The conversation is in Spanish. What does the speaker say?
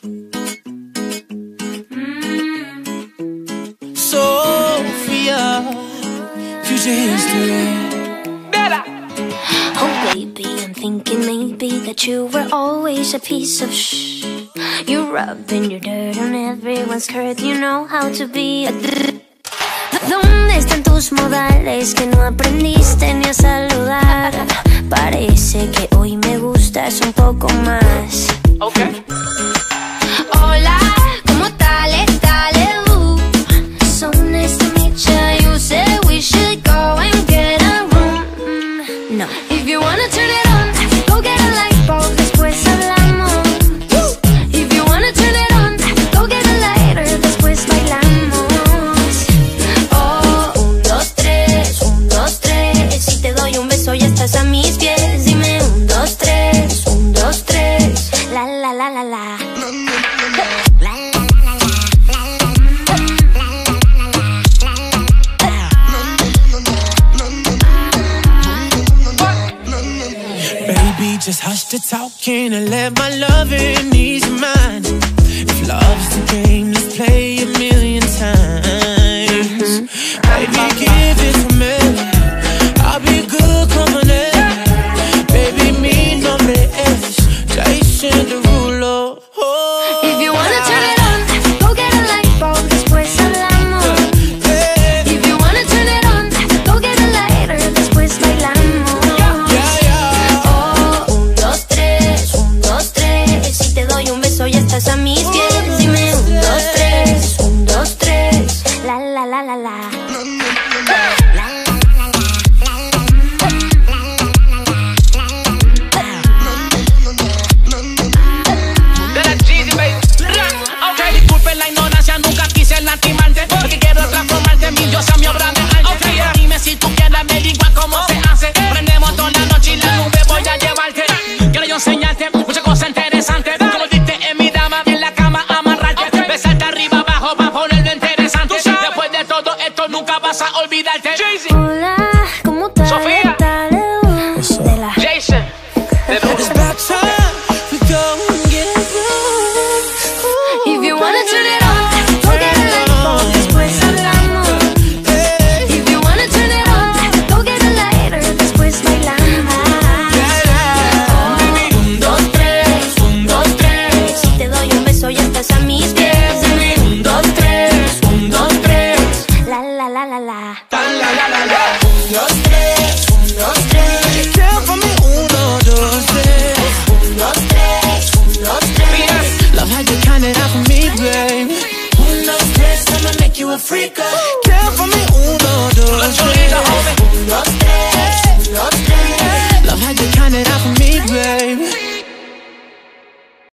Sophia, future history. Oh baby, I'm thinking maybe that you were always a piece of shh. You rubbing your dirt on everyone's skirt. You know how to be a ¿Dónde están tus modales que no aprendiste ni a saludar? Parece que hoy me gustas un poco más. Okay. Hola, ¿cómo tal? So nice to meet you. You said we should go and get a room. No. If you wanna turn it on, go get a light bulb, después hablamos. If you wanna turn it on, go get a lighter, después bailamos. Oh, 1, 2, 3, 1, 2, 3. Si te doy un beso ya estás a mis pies. Dime 1, 2, 3, 1, 2, 3. La la la la la. Baby, just hush the talking and let my loving ease your mind. If love's the game, let's play a million times. Baby, give it to me. I'll be good company. Baby, mi nombre es Jason Derulo. Oh. If you wanna turn it on, go get a light bulb, después hablamos. If you wanna turn it on, go get a lighter, después bailamos. Oh, 1, 2, 3, 1, 2, 3. Si te doy un beso ya estás a mis pies. Dime 1, 2, 3, 1, 2, 3. La la la la la. Disculpen la ignorancia, nunca quise lastimarte. Porque quiero transformarte en mi diosa, mi obra de arte. Dime si tú quieres, averigua cómo se hace. Prendemos toda la noche y la nube voy a llevarte. Quiero yo enseñarte muchas cosas interesantes. Como diste en mi dama, en la cama amarrarte. Besarte arriba, abajo, para ponerlo interesante. Después de todo esto nunca vas a olvidarte. Hola, ¿cómo tal? Sofía. Jason. It's about time we go and get room. If you wanna turn it on, go get a light bulb, después hablamos. If you wanna turn it on, go get a lighter, después bailamos. 1, 2, 3, 1, 2, 3. Si te doy un beso ya estás a mis pies. 1, 2, 3, 1, 2, 3. La la la la la. 1, 2, 3, 1, 2, 3. Tell for me 1, 2, 3. 1, 2, 3, 1, 2, 3. Love how you count it out for me, babe. 1, 2, 3, I'ma make you a freak.